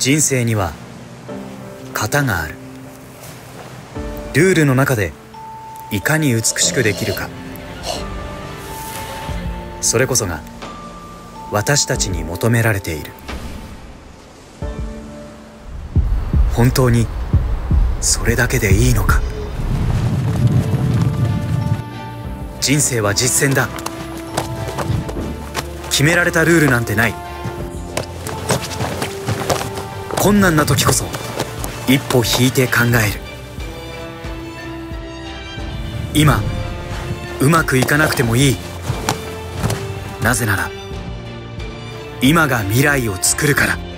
人生には型がある。ルールの中でいかに美しくできるか、それこそが私たちに求められている。本当にそれだけでいいのか。人生は実践だ。決められたルールなんてない。困難な時こそ一歩引いて考える。今うまくいかなくてもいい。なぜなら今が未来を作るから。